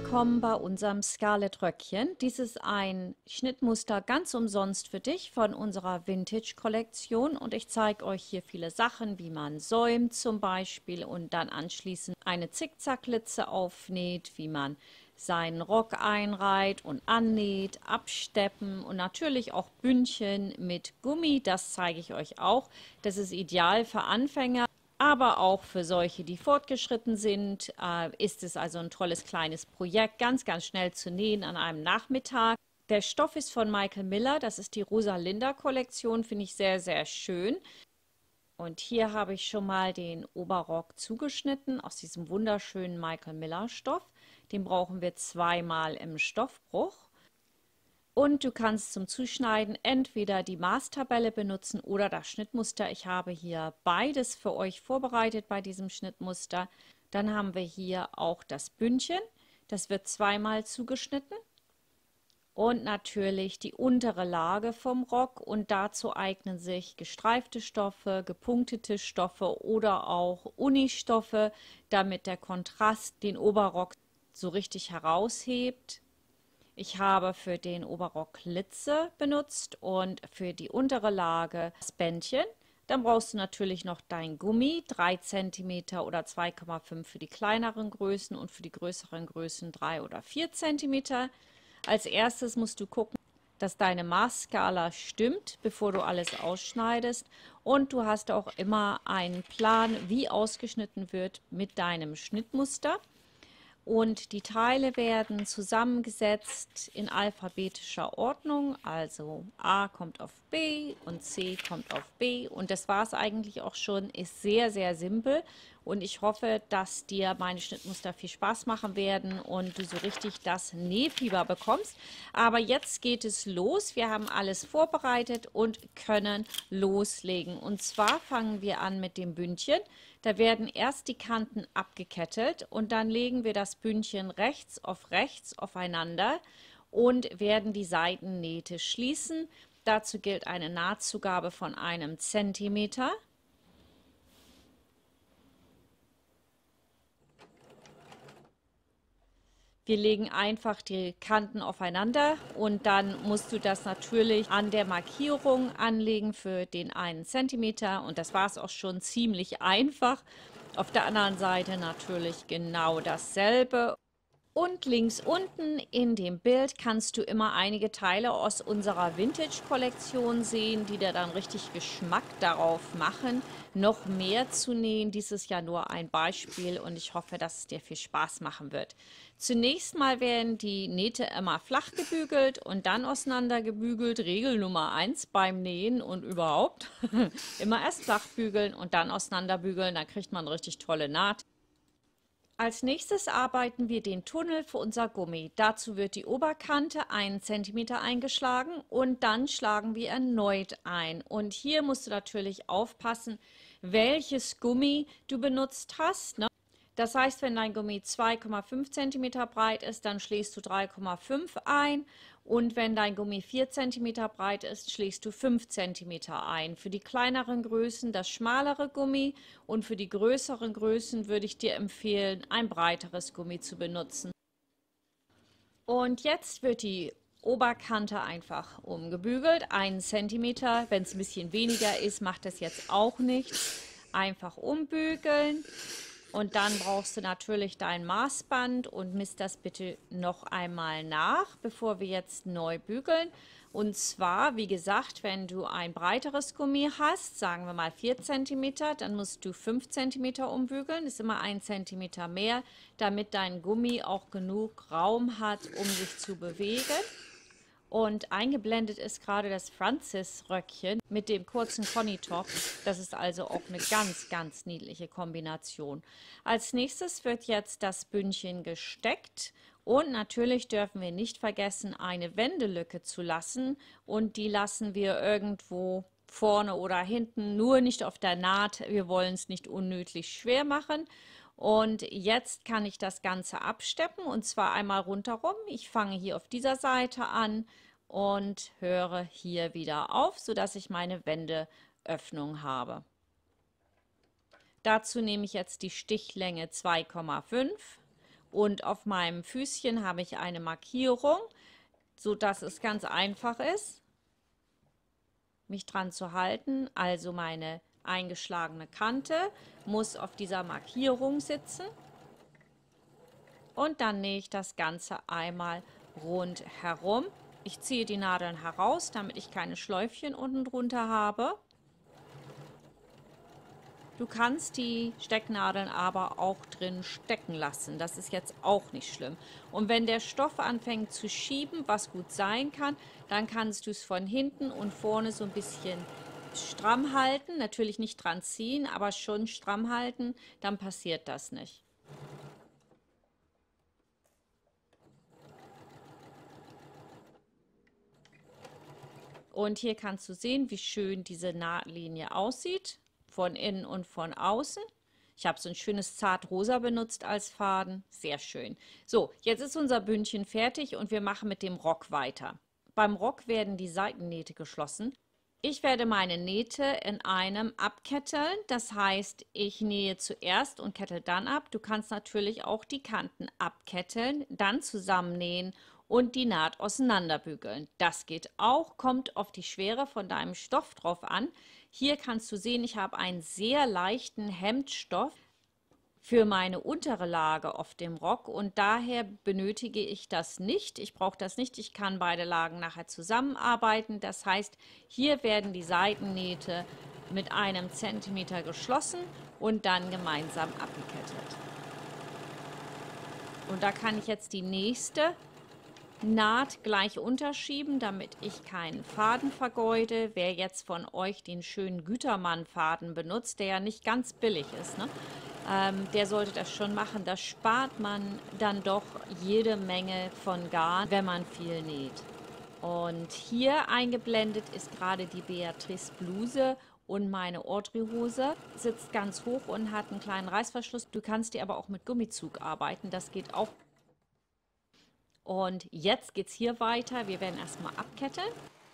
willkommen bei unserem Scarlett Röckchen. Dies ist ein Schnittmuster ganz umsonst für dich von unserer Vintage-Kollektion und ich zeige euch hier viele Sachen, wie man säumt zum Beispiel und dann anschließend eine Zickzacklitze aufnäht, wie man seinen Rock einreiht und annäht, absteppen und natürlich auch Bündchen mit Gummi, das zeige ich euch auch. Das ist ideal für Anfänger. Aber auch für solche, die fortgeschritten sind, ist es also ein tolles kleines Projekt, ganz, ganz schnell zu nähen an einem Nachmittag. Der Stoff ist von Michael Miller, das ist die Rosalinda Kollektion, finde ich sehr, sehr schön. Und hier habe ich schon mal den Oberrock zugeschnitten aus diesem wunderschönen Michael Miller Stoff. Den brauchen wir zweimal im Stoffbruch. Und du kannst zum Zuschneiden entweder die Maßtabelle benutzen oder das Schnittmuster. Ich habe hier beides für euch vorbereitet bei diesem Schnittmuster. Dann haben wir hier auch das Bündchen. Das wird zweimal zugeschnitten. Und natürlich die untere Lage vom Rock. Und dazu eignen sich gestreifte Stoffe, gepunktete Stoffe oder auch Unistoffe, damit der Kontrast den Oberrock so richtig heraushebt. Ich habe für den Oberrock Litze benutzt und für die untere Lage das Bändchen. Dann brauchst du natürlich noch dein Gummi, 3 cm oder 2,5 für die kleineren Größen und für die größeren Größen 3 oder 4 cm. Als erstes musst du gucken, dass deine Maßskala stimmt, bevor du alles ausschneidest. Und du hast auch immer einen Plan, wie ausgeschnitten wird mit deinem Schnittmuster. Und die Teile werden zusammengesetzt in alphabetischer Ordnung, also A kommt auf B und C kommt auf B. Und das war es eigentlich auch schon, ist sehr, sehr simpel. Und ich hoffe, dass dir meine Schnittmuster viel Spaß machen werden und du so richtig das Nähfieber bekommst. Aber jetzt geht es los. Wir haben alles vorbereitet und können loslegen. Und zwar fangen wir an mit dem Bündchen. Da werden erst die Kanten abgekettet und dann legen wir das Bündchen rechts aufeinander und werden die Seitennähte schließen. Dazu gilt eine Nahtzugabe von 1 Zentimeter. Wir legen einfach die Kanten aufeinander und dann musst du das natürlich an der Markierung anlegen für den 1 Zentimeter und das war es auch schon ziemlich einfach. Auf der anderen Seite natürlich genau dasselbe. Und links unten in dem Bild kannst du immer einige Teile aus unserer Vintage-Kollektion sehen, die dir dann richtig Geschmack darauf machen, noch mehr zu nähen. Dies ist ja nur ein Beispiel und ich hoffe, dass es dir viel Spaß machen wird. Zunächst mal werden die Nähte immer flach gebügelt und dann auseinander gebügelt. Regel Nummer 1 beim Nähen und überhaupt. Immer erst flach bügeln und dann auseinander bügeln, dann kriegt man richtig tolle Naht. Als nächstes arbeiten wir den Tunnel für unser Gummi. Dazu wird die Oberkante 1 cm eingeschlagen und dann schlagen wir erneut ein. Und hier musst du natürlich aufpassen, welches Gummi du benutzt hast, ne? Das heißt, wenn dein Gummi 2,5 cm breit ist, dann schlägst du 3,5 ein. Und wenn dein Gummi 4 cm breit ist, schlägst du 5 cm ein. Für die kleineren Größen das schmalere Gummi und für die größeren Größen würde ich dir empfehlen, ein breiteres Gummi zu benutzen. Und jetzt wird die Oberkante einfach umgebügelt, 1 cm. Wenn es ein bisschen weniger ist, macht das jetzt auch nichts. Einfach umbügeln. Und dann brauchst du natürlich dein Maßband und misst das bitte noch einmal nach, bevor wir jetzt neu bügeln. Und zwar, wie gesagt, wenn du ein breiteres Gummi hast, sagen wir mal 4 cm, dann musst du 5 cm umbügeln. Das ist immer 1 cm mehr, damit dein Gummi auch genug Raum hat, um sich zu bewegen. Und eingeblendet ist gerade das Francis-Röckchen mit dem kurzen Ponytop. Das ist also auch eine ganz, ganz niedliche Kombination. Als nächstes wird jetzt das Bündchen gesteckt. Und natürlich dürfen wir nicht vergessen, eine Wendelücke zu lassen. Und die lassen wir irgendwo vorne oder hinten, nur nicht auf der Naht. Wir wollen es nicht unnötig schwer machen. Und jetzt kann ich das Ganze absteppen und zwar einmal rundherum. Ich fange hier auf dieser Seite an und höre hier wieder auf, sodass ich meine Wendeöffnung habe. Dazu nehme ich jetzt die Stichlänge 2,5 Und auf meinem Füßchen habe ich eine Markierung, so dass es ganz einfach ist, mich dran zu halten. Also meine eingeschlagene Kante muss auf dieser Markierung sitzen. Und dann nähe ich das Ganze einmal rundherum. Ich ziehe die Nadeln heraus, damit ich keine Schläufchen unten drunter habe. Du kannst die Stecknadeln aber auch drin stecken lassen. Das ist jetzt auch nicht schlimm. Und wenn der Stoff anfängt zu schieben, was gut sein kann, dann kannst du es von hinten und vorne so ein bisschen stramm halten. Natürlich nicht dran ziehen, aber schon stramm halten. Dann passiert das nicht. Und hier kannst du sehen, wie schön diese Nahtlinie aussieht. Von innen und von außen. Ich habe so ein schönes Zartrosa benutzt als Faden. Sehr schön. So, jetzt ist unser Bündchen fertig und wir machen mit dem Rock weiter. Beim Rock werden die Seitennähte geschlossen. Ich werde meine Nähte in einem abketteln. Das heißt, ich nähe zuerst und kettel dann ab. Du kannst natürlich auch die Kanten abketteln, dann zusammennähen und die Naht auseinanderbügeln. Das geht auch, kommt auf die Schwere von deinem Stoff drauf an. Hier kannst du sehen, ich habe einen sehr leichten Hemdstoff für meine untere Lage auf dem Rock und daher benötige ich das nicht. Ich brauche das nicht. Ich kann beide Lagen nachher zusammenarbeiten. Das heißt, hier werden die Seitennähte mit 1 Zentimeter geschlossen und dann gemeinsam abgekettet. Und da kann ich jetzt die nächste Naht gleich unterschieben, damit ich keinen Faden vergeude. Wer jetzt von euch den schönen Gütermann-Faden benutzt, der ja nicht ganz billig ist, ne? Der sollte das schon machen. Da spart man dann doch jede Menge von Garn, wenn man viel näht. Und hier eingeblendet ist gerade die Beatrice Bluse und meine Audrey-Hose. Sitzt ganz hoch und hat einen kleinen Reißverschluss. Du kannst die aber auch mit Gummizug arbeiten. Das geht auch. Und jetzt geht es hier weiter. Wir werden erstmal abketteln.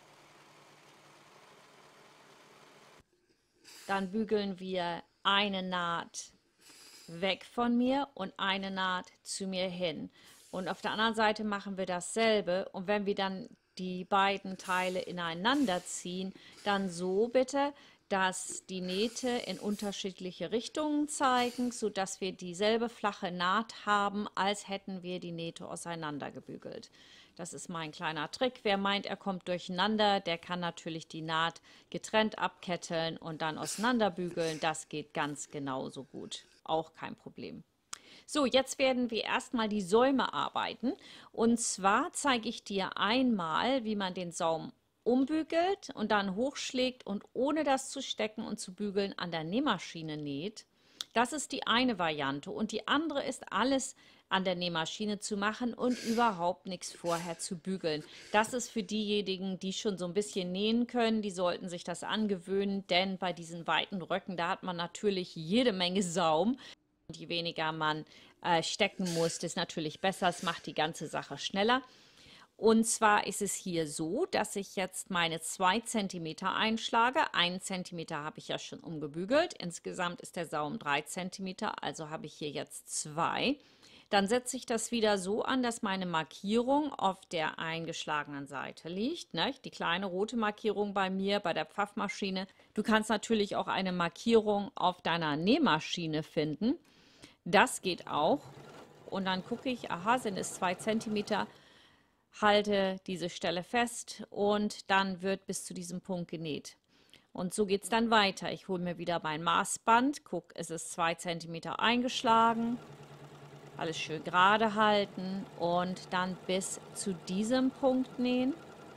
Dann bügeln wir eine Naht weg von mir und eine Naht zu mir hin. Und auf der anderen Seite machen wir dasselbe. Und wenn wir dann die beiden Teile ineinander ziehen, dann so bitte, dass die Nähte in unterschiedliche Richtungen zeigen, sodass wir dieselbe flache Naht haben, als hätten wir die Nähte auseinandergebügelt. Das ist mein kleiner Trick. Wer meint, er kommt durcheinander, der kann natürlich die Naht getrennt abketteln und dann auseinanderbügeln. Das geht ganz genauso gut. Auch kein Problem. So, jetzt werden wir erstmal die Säume arbeiten. Und zwar zeige ich dir einmal, wie man den Saum umbügelt und dann hochschlägt und ohne das zu stecken und zu bügeln an der Nähmaschine näht. Das ist die eine Variante und die andere ist, alles an der Nähmaschine zu machen und überhaupt nichts vorher zu bügeln. Das ist für diejenigen, die schon so ein bisschen nähen können, die sollten sich das angewöhnen, denn bei diesen weiten Röcken, da hat man natürlich jede Menge Saum. Und je weniger man stecken muss, desto natürlich besser. Es macht die ganze Sache schneller. Und zwar ist es hier so, dass ich jetzt meine 2 cm einschlage. 1 cm habe ich ja schon umgebügelt. Insgesamt ist der Saum 3 cm, also habe ich hier jetzt 2. Dann setze ich das wieder so an, dass meine Markierung auf der eingeschlagenen Seite liegt. Ne? Die kleine rote Markierung bei mir, bei der Pfaffmaschine. Du kannst natürlich auch eine Markierung auf deiner Nähmaschine finden. Das geht auch. Und dann gucke ich, aha, sind es 2 cm. Halte diese Stelle fest und dann wird bis zu diesem Punkt genäht. Und so geht es dann weiter. Ich hole mir wieder mein Maßband, gucke, es ist 2 cm eingeschlagen. Alles schön gerade halten und dann bis zu diesem Punkt nähen.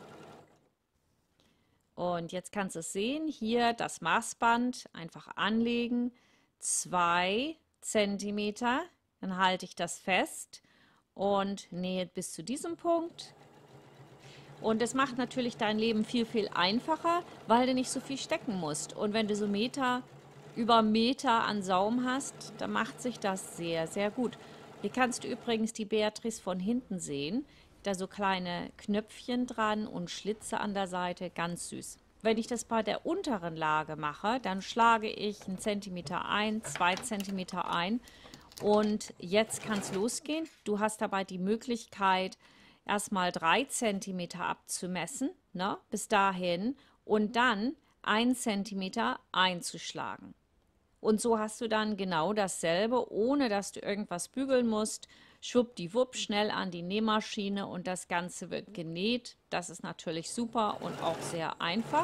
Und jetzt kannst du es sehen, hier das Maßband einfach anlegen, 2 cm, dann halte ich das fest und nähe bis zu diesem Punkt. Und das macht natürlich dein Leben viel, viel einfacher, weil du nicht so viel stecken musst. Und wenn du so Meter über Meter an Saum hast, dann macht sich das sehr, sehr gut. Hier kannst du übrigens die Beatrice von hinten sehen. Da so kleine Knöpfchen dran und Schlitze an der Seite, ganz süß. Wenn ich das bei der unteren Lage mache, dann schlage ich 1 cm ein, 2 cm ein Und jetzt kann es losgehen. Du hast dabei die Möglichkeit, erstmal 3 Zentimeter abzumessen, ne, bis dahin und dann 1 Zentimeter einzuschlagen. Und so hast du dann genau dasselbe, ohne dass du irgendwas bügeln musst. Schwuppdiwupp, schnell an die Nähmaschine und das Ganze wird genäht. Das ist natürlich super und auch sehr einfach.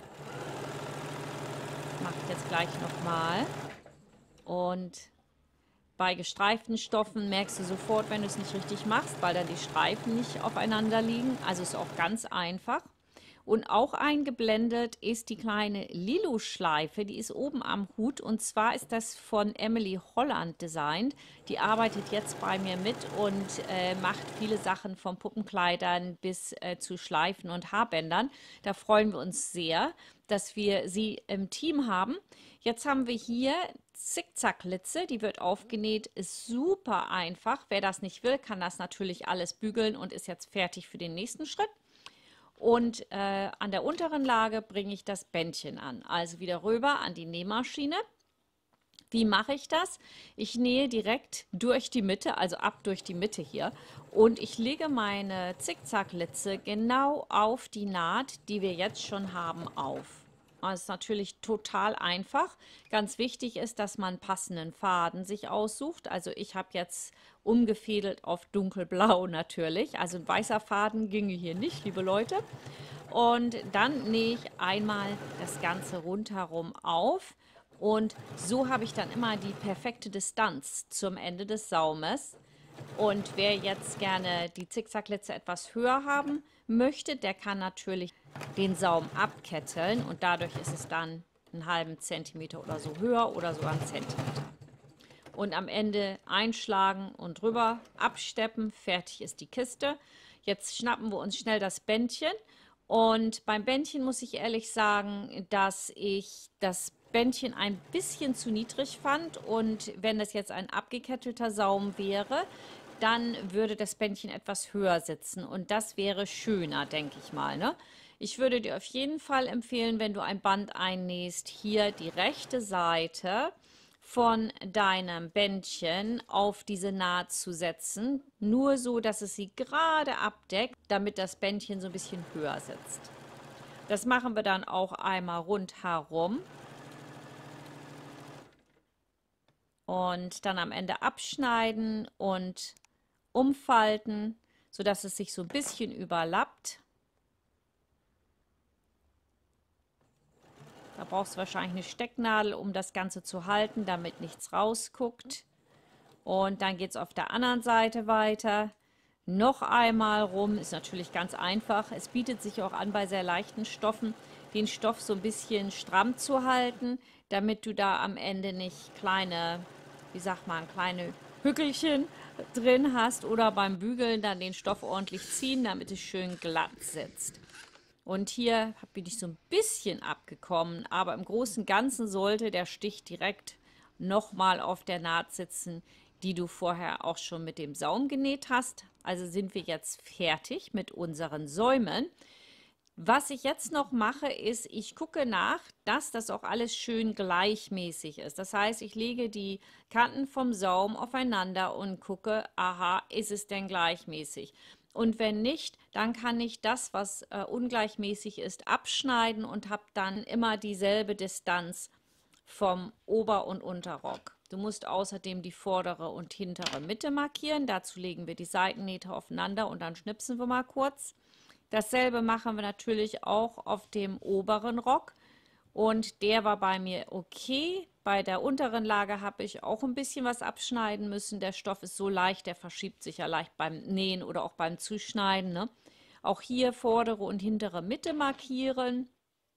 Mache ich jetzt gleich nochmal. Und bei gestreiften Stoffen merkst du sofort, wenn du es nicht richtig machst, weil dann die Streifen nicht aufeinander liegen. Also ist auch ganz einfach. Und auch eingeblendet ist die kleine Lilo-Schleife, die ist oben am Hut. Und zwar ist das von Emily Holland designt. Die arbeitet jetzt bei mir mit und macht viele Sachen von Puppenkleidern bis zu Schleifen und Haarbändern. Da freuen wir uns sehr, dass wir sie im Team haben. Jetzt haben wir hier Zickzacklitze, die wird aufgenäht, ist super einfach. Wer das nicht will, kann das natürlich alles bügeln und ist jetzt fertig für den nächsten Schritt. Und an der unteren Lage bringe ich das Bändchen an. Also wieder rüber an die Nähmaschine. Wie mache ich das? Ich nähe direkt durch die Mitte, also ab durch die Mitte hier. Und ich lege meine Zickzacklitze genau auf die Naht, die wir jetzt schon haben, auf. Das ist natürlich total einfach. Ganz wichtig ist, dass man passenden Faden sich aussucht. Also ich habe jetzt umgefädelt auf dunkelblau natürlich. Also ein weißer Faden ginge hier nicht, liebe Leute. Und dann nähe ich einmal das Ganze rundherum auf. Und so habe ich dann immer die perfekte Distanz zum Ende des Saumes. Und wer jetzt gerne die Zickzacklitze etwas höher haben möchte, der kann natürlich den Saum abketteln und dadurch ist es dann einen halben Zentimeter oder so höher oder sogar einen Zentimeter. Und am Ende einschlagen und drüber absteppen, fertig ist die Kiste. Jetzt schnappen wir uns schnell das Bändchen und beim Bändchen muss ich ehrlich sagen, dass ich das Bändchen ein bisschen zu niedrig fand und wenn das jetzt ein abgekettelter Saum wäre, dann würde das Bändchen etwas höher sitzen und das wäre schöner, denke ich mal, ne? Ich würde dir auf jeden Fall empfehlen, wenn du ein Band einnähst, hier die rechte Seite von deinem Bändchen auf diese Naht zu setzen, nur so, dass es sie gerade abdeckt, damit das Bändchen so ein bisschen höher sitzt. Das machen wir dann auch einmal rundherum. Und dann am Ende abschneiden und umfalten, sodass es sich so ein bisschen überlappt. Da brauchst du wahrscheinlich eine Stecknadel, um das Ganze zu halten, damit nichts rausguckt. Und dann geht es auf der anderen Seite weiter. Noch einmal rum, ist natürlich ganz einfach. Es bietet sich auch an, bei sehr leichten Stoffen den Stoff so ein bisschen stramm zu halten, damit du da am Ende nicht kleine, wie sagt man, kleine Hückelchen drin hast oder beim Bügeln dann den Stoff ordentlich ziehen, damit es schön glatt sitzt. Und hier bin ich so ein bisschen abgekommen, aber im Großen und Ganzen sollte der Stich direkt nochmal auf der Naht sitzen, die du vorher auch schon mit dem Saum genäht hast. Also sind wir jetzt fertig mit unseren Säumen. Was ich jetzt noch mache, ist, ich gucke nach, dass das auch alles schön gleichmäßig ist. Das heißt, ich lege die Kanten vom Saum aufeinander und gucke, aha, ist es denn gleichmäßig? Und wenn nicht, dann kann ich das, was ungleichmäßig ist, abschneiden und habe dann immer dieselbe Distanz vom Ober- und Unterrock. Du musst außerdem die vordere und hintere Mitte markieren. Dazu legen wir die Seitennähte aufeinander und dann schnipsen wir mal kurz. Dasselbe machen wir natürlich auch auf dem oberen Rock. Und der war bei mir okay. Bei der unteren Lage habe ich auch ein bisschen was abschneiden müssen. Der Stoff ist so leicht, der verschiebt sich ja leicht beim Nähen oder auch beim Zuschneiden, ne? Auch hier vordere und hintere Mitte markieren.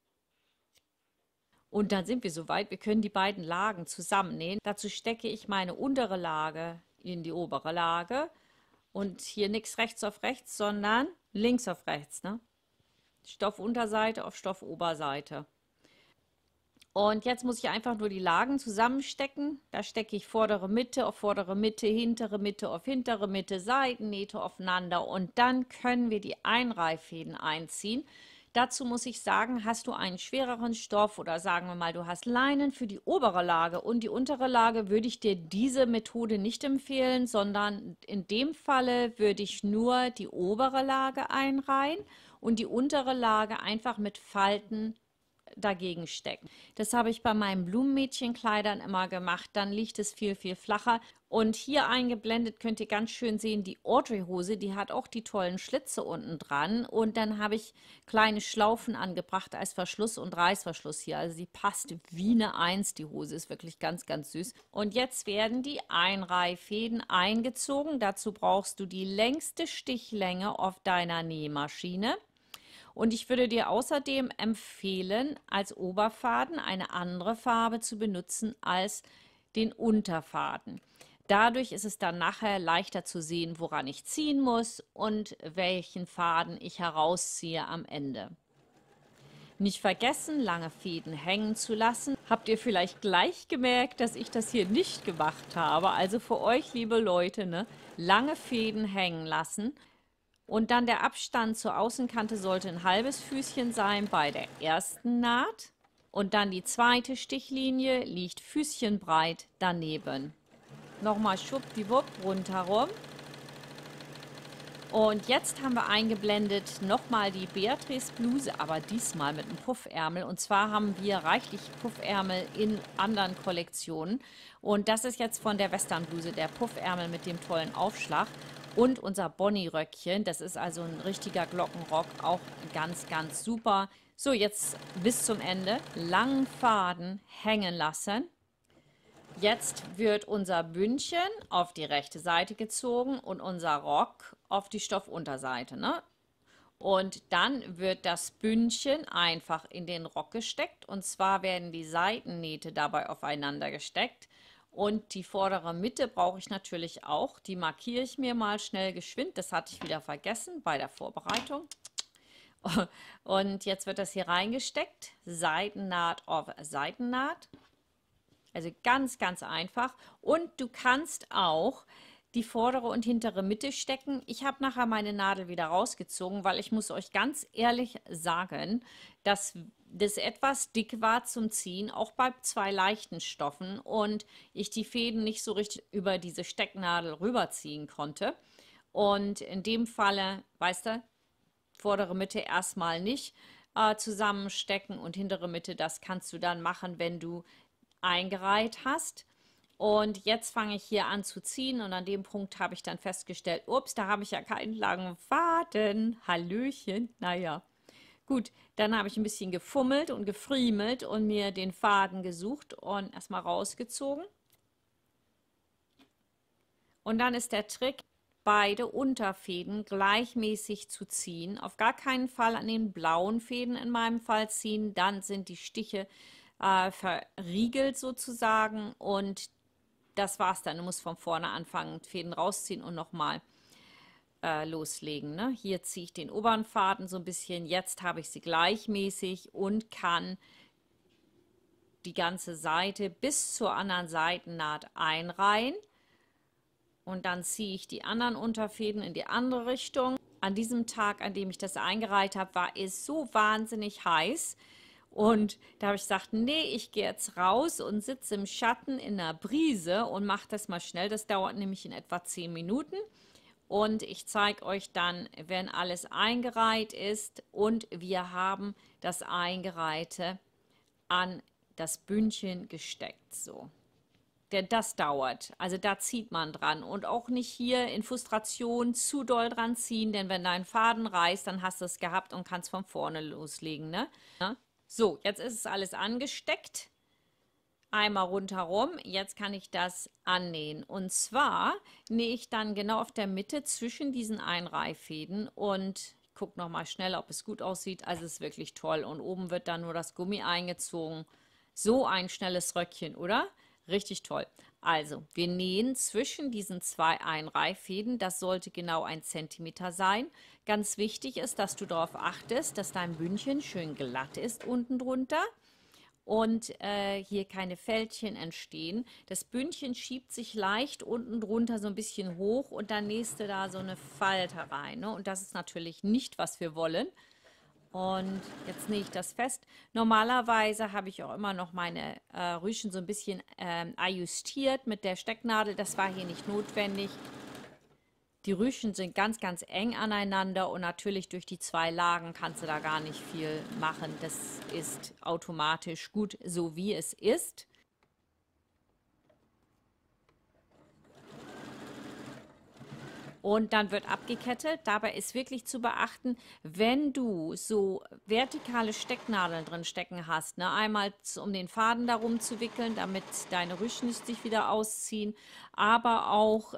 Und dann sind wir soweit, wir können die beiden Lagen zusammennähen. Dazu stecke ich meine untere Lage in die obere Lage. Und hier nichts rechts auf rechts, sondern links auf rechts, ne? Stoffunterseite auf Stoffoberseite. Und jetzt muss ich einfach nur die Lagen zusammenstecken. Da stecke ich vordere Mitte auf vordere Mitte, hintere Mitte auf hintere Mitte, Seitennähte aufeinander. Und dann können wir die Einreihfäden einziehen. Dazu muss ich sagen, hast du einen schwereren Stoff oder sagen wir mal, du hast Leinen für die obere Lage und die untere Lage, würde ich dir diese Methode nicht empfehlen, sondern in dem Falle würde ich nur die obere Lage einreihen und die untere Lage einfach mit Falten dagegen stecken. Das habe ich bei meinen Blumenmädchenkleidern immer gemacht. Dann liegt es viel, viel flacher. Und hier eingeblendet könnt ihr ganz schön sehen, die Audrey-Hose, die hat auch die tollen Schlitze unten dran. Und dann habe ich kleine Schlaufen angebracht als Verschluss und Reißverschluss hier. Also sie passt wie eine Eins. Die Hose ist wirklich ganz, ganz süß. Und jetzt werden die Einreihfäden eingezogen. Dazu brauchst du die längste Stichlänge auf deiner Nähmaschine. Und ich würde dir außerdem empfehlen, als Oberfaden eine andere Farbe zu benutzen als den Unterfaden. Dadurch ist es dann nachher leichter zu sehen, woran ich ziehen muss und welchen Faden ich herausziehe am Ende. Nicht vergessen, lange Fäden hängen zu lassen. Habt ihr vielleicht gleich gemerkt, dass ich das hier nicht gemacht habe? Also für euch, liebe Leute, ne? Lange Fäden hängen lassen. Und dann der Abstand zur Außenkante sollte ein halbes Füßchen sein bei der ersten Naht. Und dann die zweite Stichlinie liegt füßchenbreit daneben. Nochmal schwuppdiwupp rundherum. Und jetzt haben wir eingeblendet nochmal die Beatrice Bluse, aber diesmal mit einem Puffärmel. Und zwar haben wir reichlich Puffärmel in anderen Kollektionen. Und das ist jetzt von der Western Bluse, der Puffärmel mit dem tollen Aufschlag. Und unser Bonnie-Röckchen, das ist also ein richtiger Glockenrock, auch ganz, ganz super. So, jetzt bis zum Ende langen Faden hängen lassen. Jetzt wird unser Bündchen auf die rechte Seite gezogen und unser Rock auf die Stoffunterseite, ne? Und dann wird das Bündchen einfach in den Rock gesteckt. Und zwar werden die Seitennähte dabei aufeinander gesteckt. Und die vordere Mitte brauche ich natürlich auch. Die markiere ich mir mal schnell geschwind. Das hatte ich wieder vergessen bei der Vorbereitung. Und jetzt wird das hier reingesteckt. Seitennaht auf Seitennaht. Also ganz, ganz einfach. Und du kannst auch die vordere und hintere Mitte stecken. Ich habe nachher meine Nadel wieder rausgezogen, weil ich muss euch ganz ehrlich sagen, dass das etwas dick war zum Ziehen, auch bei zwei leichten Stoffen und ich die Fäden nicht so richtig über diese Stecknadel rüberziehen konnte. Und in dem Falle, weißt du, vordere Mitte erstmal nicht zusammenstecken und hintere Mitte, das kannst du dann machen, wenn du eingereiht hast. Und jetzt fange ich hier an zu ziehen und an dem Punkt habe ich dann festgestellt, ups, da habe ich ja keinen langen Faden. Hallöchen, naja. Gut, dann habe ich ein bisschen gefummelt und gefriemelt und mir den Faden gesucht und erstmal rausgezogen. Und dann ist der Trick, beide Unterfäden gleichmäßig zu ziehen. Auf gar keinen Fall an den blauen Fäden in meinem Fall ziehen, dann sind die Stiche verriegelt sozusagen und das war's dann. Du musst von vorne anfangen, Fäden rausziehen und nochmal loslegen. Ne? Hier ziehe ich den oberen Faden so ein bisschen. Jetzt habe ich sie gleichmäßig und kann die ganze Seite bis zur anderen Seitennaht einreihen. Und dann ziehe ich die anderen Unterfäden in die andere Richtung. An diesem Tag, an dem ich das eingereiht habe, war es so wahnsinnig heiß. Und da habe ich gesagt, nee, ich gehe jetzt raus und sitze im Schatten in der Brise und mache das mal schnell. Das dauert nämlich in etwa 10 Minuten. Und ich zeige euch dann, wenn alles eingereiht ist und wir haben das Eingereihte an das Bündchen gesteckt. So. Denn das dauert. Also da zieht man dran. Und auch nicht hier in Frustration zu doll dran ziehen, denn wenn dein Faden reißt, dann hast du es gehabt und kannst von vorne loslegen. Ne? So, jetzt ist es alles angesteckt. Einmal rundherum. Jetzt kann ich das annähen. Und zwar nähe ich dann genau auf der Mitte zwischen diesen Einreihfäden und ich gucke nochmal schnell, ob es gut aussieht. Also es ist wirklich toll. Und oben wird dann nur das Gummi eingezogen. So ein schnelles Röckchen, oder? Richtig toll. Also, wir nähen zwischen diesen zwei Einreihfäden. Das sollte genau 1 Zentimeter sein. Ganz wichtig ist, dass du darauf achtest, dass dein Bündchen schön glatt ist unten drunter und hier keine Fältchen entstehen. Das Bündchen schiebt sich leicht unten drunter so ein bisschen hoch und dann nähst du da so eine Falte rein. Ne? Und das ist natürlich nicht, was wir wollen. Und jetzt nähe ich das fest. Normalerweise habe ich auch immer noch meine Rüschen so ein bisschen adjustiert mit der Stecknadel. Das war hier nicht notwendig. Die Rüschen sind ganz, ganz eng aneinander und natürlich durch die 2 Lagen kannst du da gar nicht viel machen. Das ist automatisch gut, so wie es ist. Und dann wird abgekettet. Dabei ist wirklich zu beachten, wenn du so vertikale Stecknadeln drin stecken hast, ne, einmal um den Faden darum zu wickeln, damit deine Rüschen sich wieder ausziehen, aber auch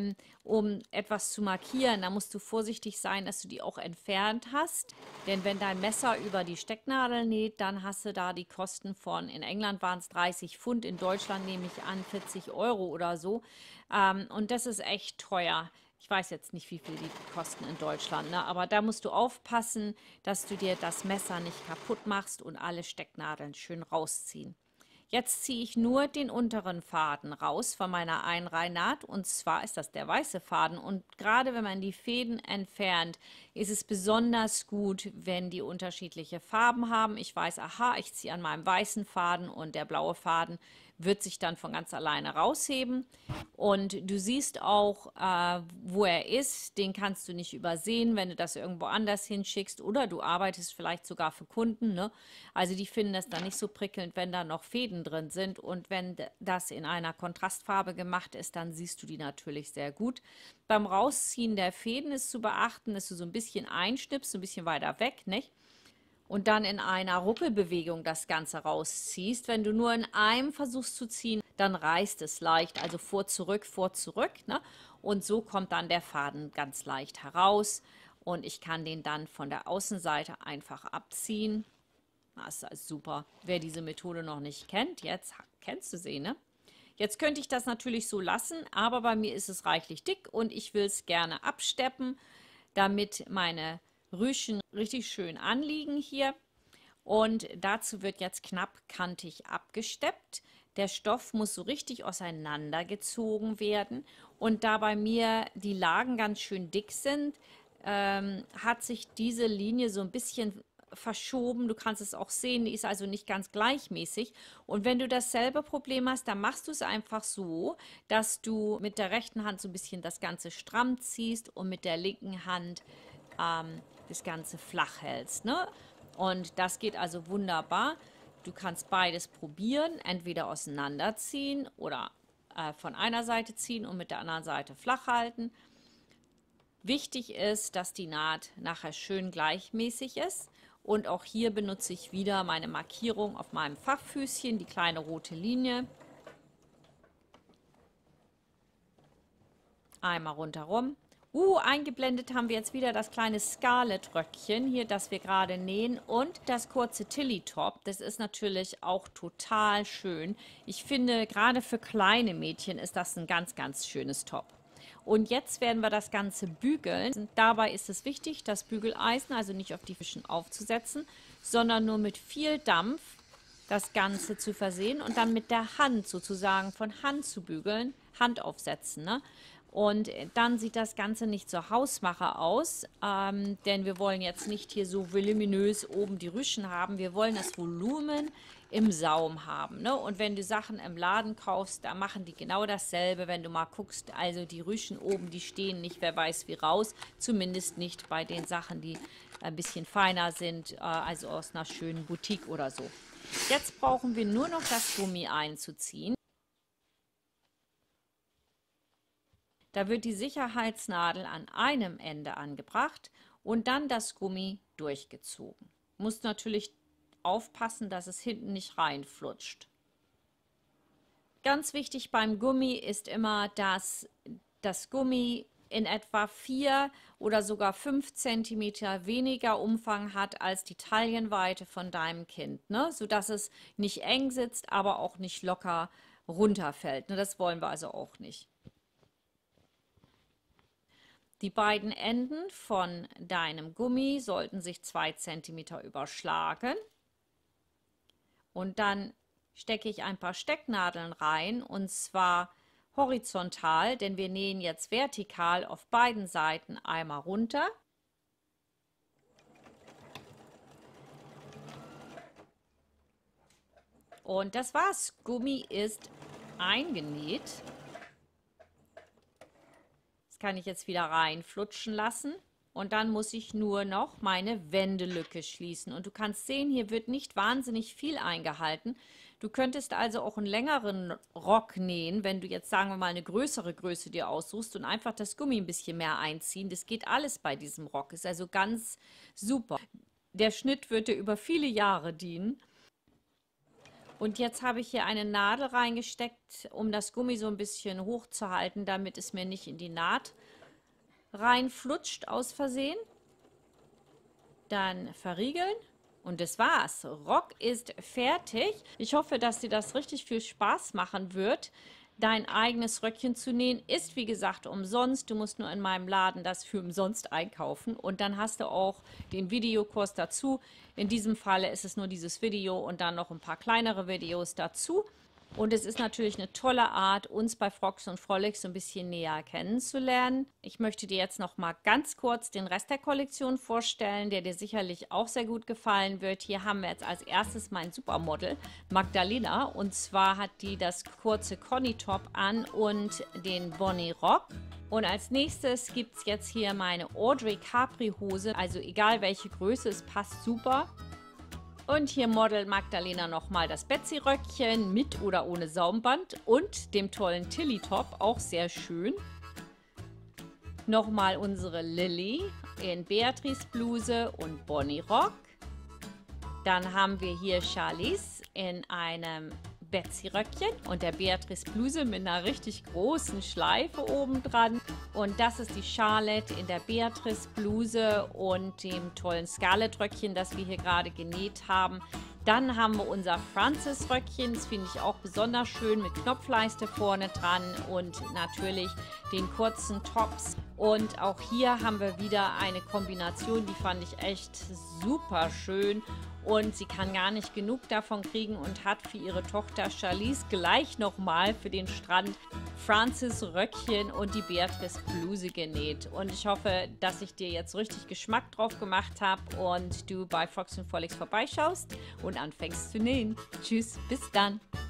um etwas zu markieren, da musst du vorsichtig sein, dass du die auch entfernt hast. Denn wenn dein Messer über die Stecknadel näht, dann hast du da die Kosten von, in England waren es 30 Pfund, in Deutschland nehme ich an 40 Euro oder so. Und das ist echt teuer. Ich weiß jetzt nicht, wie viel die kosten in Deutschland, ne? Aber da musst du aufpassen, dass du dir das Messer nicht kaputt machst und alle Stecknadeln schön rausziehen. Jetzt ziehe ich nur den unteren Faden raus von meiner Einreihnaht und zwar ist das der weiße Faden und gerade wenn man die Fäden entfernt, ist es besonders gut, wenn die unterschiedliche Farben haben. Ich weiß, aha, ich ziehe an meinem weißen Faden und der blaue Faden wird sich dann von ganz alleine rausheben und du siehst auch, wo er ist. Den kannst du nicht übersehen, wenn du das irgendwo anders hinschickst oder du arbeitest vielleicht sogar für Kunden, ne? Also die finden das dann nicht so prickelnd, wenn da noch Fäden drin sind und wenn das in einer Kontrastfarbe gemacht ist, dann siehst du die natürlich sehr gut. Beim Rausziehen der Fäden ist zu beachten, dass du so ein bisschen einschnippst, so ein bisschen weiter weg, nicht? Und dann in einer Ruckelbewegung das Ganze rausziehst. Wenn du nur in einem versuchst zu ziehen, dann reißt es leicht, also vor, zurück, ne? Und so kommt dann der Faden ganz leicht heraus und ich kann den dann von der Außenseite einfach abziehen. Das ist super. Wer diese Methode noch nicht kennt, jetzt kennst du sie, ne? Jetzt könnte ich das natürlich so lassen, aber bei mir ist es reichlich dick und ich will es gerne absteppen, damit meine Rüschen richtig schön anliegen hier. Und dazu wird jetzt knappkantig abgesteppt. Der Stoff muss so richtig auseinandergezogen werden. Und da bei mir die Lagen ganz schön dick sind, hat sich diese Linie so ein bisschen verschoben. Du kannst es auch sehen, die ist also nicht ganz gleichmäßig. Und wenn du dasselbe Problem hast, dann machst du es einfach so, dass du mit der rechten Hand so ein bisschen das Ganze stramm ziehst und mit der linken Hand das Ganze flach hältst, ne? Und das geht also wunderbar. Du kannst beides probieren, entweder auseinanderziehen oder von einer Seite ziehen und mit der anderen Seite flach halten. Wichtig ist, dass die Naht nachher schön gleichmäßig ist. Und auch hier benutze ich wieder meine Markierung auf meinem Fachfüßchen, die kleine rote Linie. Einmal rundherum. Eingeblendet haben wir jetzt wieder das kleine Scarlett-Röckchen hier, das wir gerade nähen und das kurze Tilly-Top. Das ist natürlich auch total schön. Ich finde, gerade für kleine Mädchen ist das ein ganz, ganz schönes Top. Und jetzt werden wir das Ganze bügeln. Dabei ist es wichtig, das Bügeleisen, also nicht auf die Fischen aufzusetzen, sondern nur mit viel Dampf das Ganze zu versehen und dann mit der Hand sozusagen von Hand zu bügeln, Hand aufsetzen, ne? Und dann sieht das Ganze nicht so Hausmacher aus, denn wir wollen jetzt nicht hier so voluminös oben die Rüschen haben. Wir wollen das Volumen im Saum haben, ne? Und wenn du Sachen im Laden kaufst, da machen die genau dasselbe. Wenn du mal guckst, also die Rüschen oben, die stehen nicht, wer weiß wie raus. Zumindest nicht bei den Sachen, die ein bisschen feiner sind, also aus einer schönen Boutique oder so. Jetzt brauchen wir nur noch das Gummi einzuziehen. Da wird die Sicherheitsnadel an einem Ende angebracht und dann das Gummi durchgezogen. Musst natürlich aufpassen, dass es hinten nicht reinflutscht. Ganz wichtig beim Gummi ist immer, dass das Gummi in etwa 4 oder sogar 5 cm weniger Umfang hat als die Taillenweite von deinem Kind, ne? Sodass es nicht eng sitzt, aber auch nicht locker runterfällt. Ne? Das wollen wir also auch nicht. Die beiden Enden von deinem Gummi sollten sich 2 cm überschlagen. Und dann stecke ich ein paar Stecknadeln rein und zwar horizontal, denn wir nähen jetzt vertikal auf beiden Seiten einmal runter. Und das war's. Gummi ist eingenäht. Das kann ich jetzt wieder reinflutschen lassen. Und dann muss ich nur noch meine Wendelücke schließen. Und du kannst sehen, hier wird nicht wahnsinnig viel eingehalten. Du könntest also auch einen längeren Rock nähen, wenn du jetzt, sagen wir mal, eine größere Größe dir aussuchst und einfach das Gummi ein bisschen mehr einziehen. Das geht alles bei diesem Rock. Ist also ganz super. Der Schnitt wird dir über viele Jahre dienen. Und jetzt habe ich hier eine Nadel reingesteckt, um das Gummi so ein bisschen hochzuhalten, damit es mir nicht in die Naht reinflutscht aus Versehen. Dann verriegeln. Und das war's. Rock ist fertig. Ich hoffe, dass dir das richtig viel Spaß machen wird. Dein eigenes Röckchen zu nähen ist, wie gesagt, umsonst. Du musst nur in meinem Laden das für umsonst einkaufen. Und dann hast du auch den Videokurs dazu. In diesem Falle ist es nur dieses Video und dann noch ein paar kleinere Videos dazu. Und es ist natürlich eine tolle Art, uns bei Frocks und Frolics so ein bisschen näher kennenzulernen. Ich möchte dir jetzt noch mal ganz kurz den Rest der Kollektion vorstellen, der dir sicherlich auch sehr gut gefallen wird. Hier haben wir jetzt als erstes mein Supermodel, Magdalena. Und zwar hat die das kurze Conny-Top an und den Bonnie-Rock. Und als nächstes gibt es jetzt hier meine Audrey Capri-Hose. Also egal welche Größe, es passt super. Und hier Model Magdalena nochmal das Betsy-Röckchen mit oder ohne Saumband und dem tollen Tilly-Top, auch sehr schön. Nochmal unsere Lilly in Beatrice-Bluse und Bonnie-Rock. Dann haben wir hier Charlize in einem Betsy-Röckchen und der Beatrice-Bluse mit einer richtig großen Schleife oben dran. Und das ist die Charlotte in der Beatrice-Bluse und dem tollen Scarlett-Röckchen, das wir hier gerade genäht haben. Dann haben wir unser Frances-Röckchen, das finde ich auch besonders schön, mit Knopfleiste vorne dran und natürlich den kurzen Tops. Und auch hier haben wir wieder eine Kombination, die fand ich echt super schön. Und sie kann gar nicht genug davon kriegen und hat für ihre Tochter Charlize gleich nochmal für den Strand Frances Röckchen und die Beatrice Bluse genäht. Und ich hoffe, dass ich dir jetzt richtig Geschmack drauf gemacht habe und du bei Frocks und Frolics vorbeischaust und anfängst zu nähen. Tschüss, bis dann!